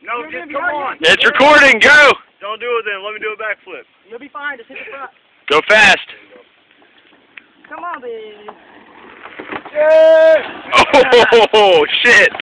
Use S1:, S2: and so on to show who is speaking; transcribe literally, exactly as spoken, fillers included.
S1: No, just come on.
S2: It's recording. Go.
S1: Don't do it then. Let me do a backflip.
S3: You'll be fine. Just hit the front.
S2: Go fast.
S3: Come on, baby.
S2: Oh shit.